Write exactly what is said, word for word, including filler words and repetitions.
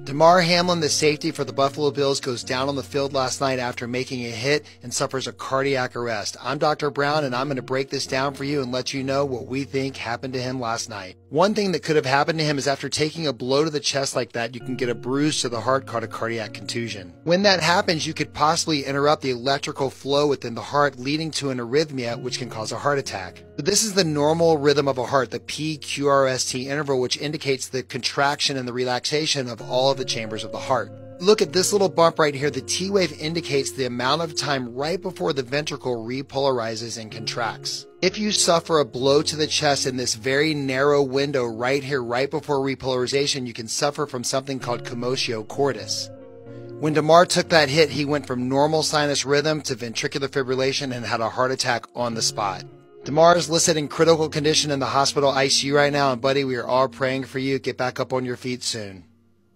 Damar Hamlin, the safety for the Buffalo Bills, goes down on the field last night after making a hit and suffers a cardiac arrest. I'm Doctor Brown, and I'm going to break this down for you and let you know what we think happened to him last night. One thing that could have happened to him is after taking a blow to the chest like that, you can get a bruise to the heart called a cardiac contusion. When that happens, you could possibly interrupt the electrical flow within the heart, leading to an arrhythmia, which can cause a heart attack. But this is the normal rhythm of a heart, the P Q R S T interval, which indicates the contraction and the relaxation of all of the chambers of the heart. Look at this little bump right here. The T wave indicates the amount of time right before the ventricle repolarizes and contracts. If you suffer a blow to the chest in this very narrow window right here, right before repolarization, you can suffer from something called commotion, cordis. When Damar took that hit, he went from normal sinus rhythm to ventricular fibrillation and had a heart attack on the spot. Damar is listed in critical condition in the hospital I C U right now, and buddy, we are all praying for you. Get back up on your feet soon.